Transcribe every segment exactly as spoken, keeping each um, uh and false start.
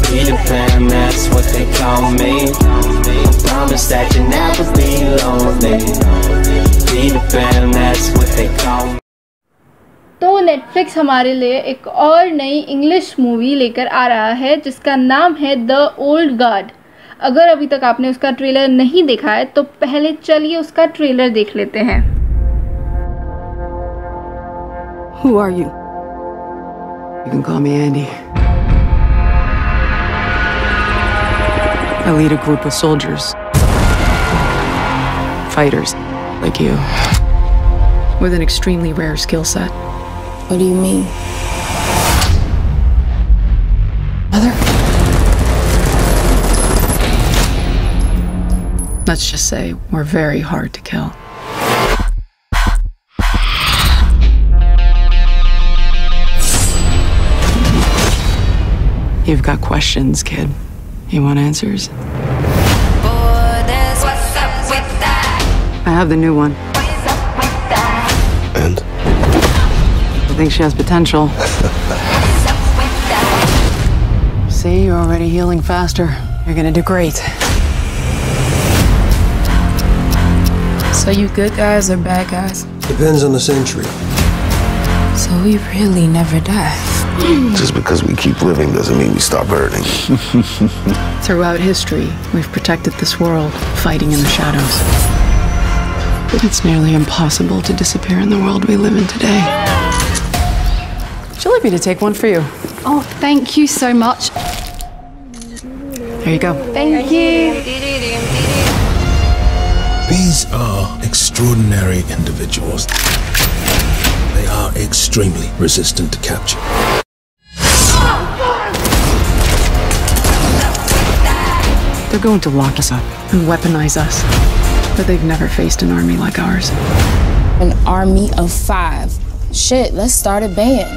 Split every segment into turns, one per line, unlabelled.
Peter Pan, that's what they call me. I promise that you'll never be lonely. Peter Pan, that's what they call me.
तो Netflix हमारे लिए एक और नई English movie लेकर आ रहा है जिसका नाम है द ओल्ड गार्ड। अगर अभी तक आपने उसका ट्रेलर नहीं देखा है तो पहले चलिए उसका ट्रेलर देख लेते हैं।
Who are you? You can call me Andy. I lead a group of soldiers. Fighters, like you. With an extremely rare skill set.
What do you mean?
Mother? Let's just say we're very hard to kill. You've got questions, kid. You want answers? I have the new one.
And?
I think she has potential. See, you're already healing faster. You're gonna do great.
So you good guys or bad guys?
Depends on the century.
So we really never die.
Just because we keep living doesn't mean we stop hurting.
Throughout history, we've protected this world, fighting in the shadows. But it's nearly impossible to disappear in the world we live in today. Would you like me to take one for you?
Oh, thank you so much.
There you go.
Thank you.
These are extraordinary individuals. They are extremely resistant to capture.
They're going to lock us up and weaponize us. But they've never faced an army like ours.
An army of five. Shit, let's start a band.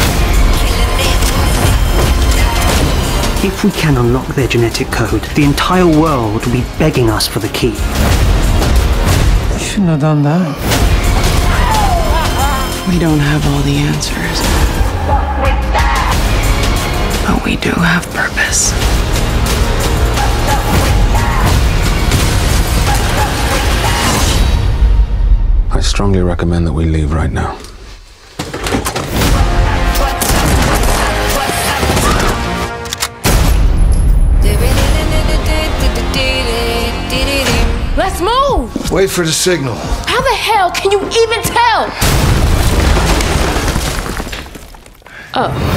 If we can unlock their genetic code, the entire world will be begging us for the key.
You shouldn't have done that.
We don't have all the answers. But we do have purpose.
I strongly recommend that we leave right now.
Let's move!
Wait for the signal.
How the hell can you even tell? Oh.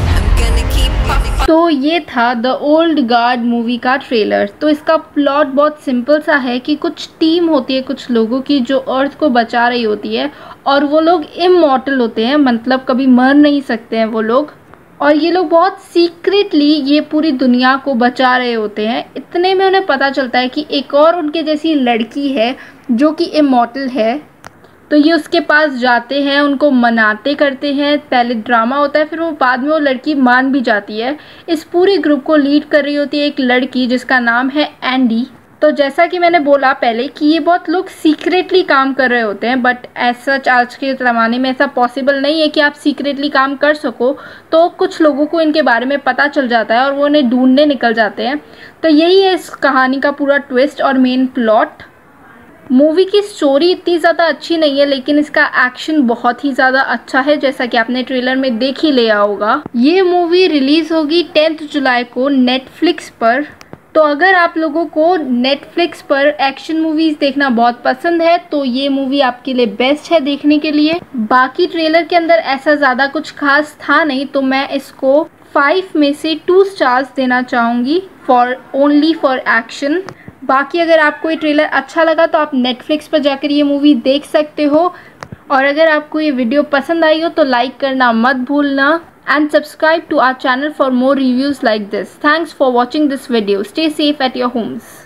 तो ये था the old guard movie का trailer. तो इसका plot बहुत simple सा है कि कुछ टीम होती है कुछ लोगों की जो अर्थ को बचा रही होती है और वो लोग इमॉर्टल होते हैं, मतलब कभी मर नहीं सकते हैं वो लोग। और ये लोग बहुत सीक्रेटली ये पूरी दुनिया को बचा रहे होते हैं। इतने में उन्हें पता चलता है कि एक और उनके जैसी लड़की है जो कि इमॉर्टल है। तो ये उसके पास जाते हैं, उनको मनाते करते हैं, पहले ड्रामा होता है, फिर वो बाद में वो लड़की मान भी जाती है। इस पूरी ग्रुप को लीड कर रही होती है एक लड़की जिसका नाम है एंडी। तो जैसा कि मैंने बोला पहले कि ये बहुत लोग सीक्रेटली काम कर रहे होते हैं, बट ऐसा आज के ज़माने में ऐसा पॉसिबल नहीं है कि आप सीक्रेटली काम कर सको। तो कुछ लोगों को इनके बारे में पता चल जाता है और वो उन्हें ढूंढने निकल जाते हैं। तो यही है इस कहानी का पूरा ट्विस्ट और मेन प्लॉट। मूवी की स्टोरी इतनी ज़्यादा अच्छी नहीं है लेकिन इसका एक्शन बहुत ही ज़्यादा अच्छा है, जैसा कि आपने ट्रेलर में देख ही लिया होगा। ये मूवी रिलीज़ होगी टेंथ जुलाई को नेटफ्लिक्स पर। तो अगर आप लोगों को नेटफ्लिक्स पर एक्शन मूवीज़ देखना बहुत पसंद है तो ये मूवी आपके लिए बेस्ट है देखने के लिए। बाकी ट्रेलर के अंदर ऐसा ज़्यादा कुछ खास था नहीं, तो मैं इसको फाइव में से टू स्टार्स देना चाहूँगी फॉर ओनली फॉर एक्शन। बाकी अगर आपको ये ट्रेलर अच्छा लगा तो आप नेटफ्लिक्स पर जाकर ये मूवी देख सकते हो। और अगर आपको ये वीडियो पसंद आई हो तो लाइक करना मत भूलना and subscribe to our channel for more reviews like this. Thanks for watching this video. Stay safe at your Holmes.